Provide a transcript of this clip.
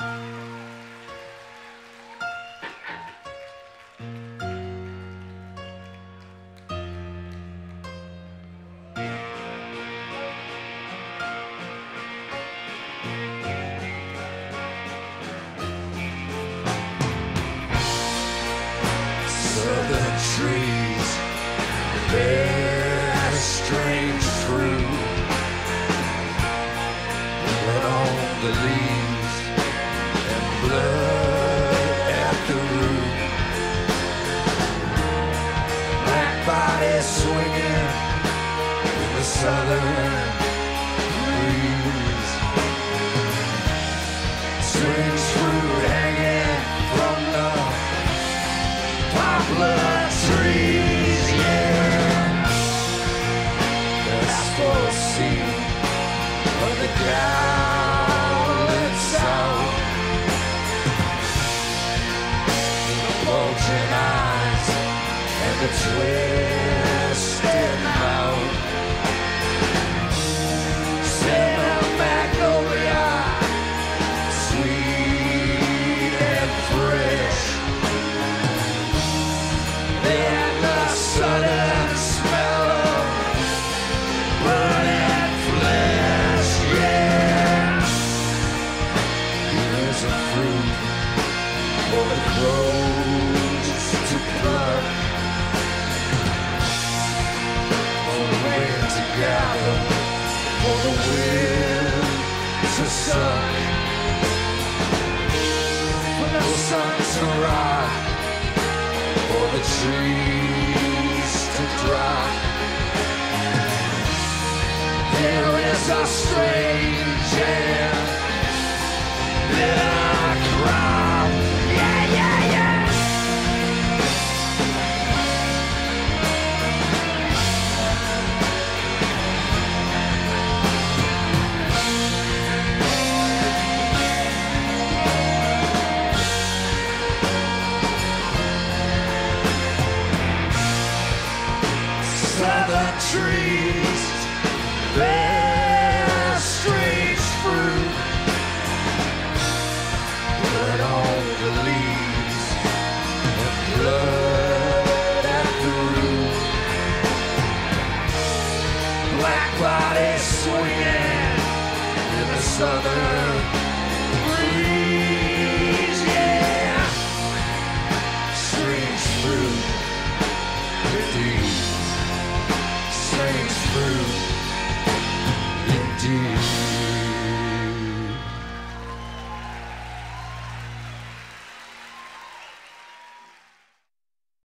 Southern trees bear strange fruit, blood on the leaves and blood at the root. Black bodies swinging in the southern breeze. Strange fruit hanging from the poplar trees, yeah. That's for a scene of the gallant South. The bulging eyes and the twisted mouth. Santa magnolia, sweet and fresh. And the sudden smell of burning flesh, yeah. Here's a fruit for the crows to pluck, for the rain to gather, for the wind to suck, for the sun to rise, for the trees to drop. There is a strange and bitter crop. Yeah, yeah, yeah. Southern trees bear strange fruit, blood on the leaves and blood at the root. Black bodies swinging in the southern breeze, yeah. Strange fruit, indeed. Strange fruit, indeed.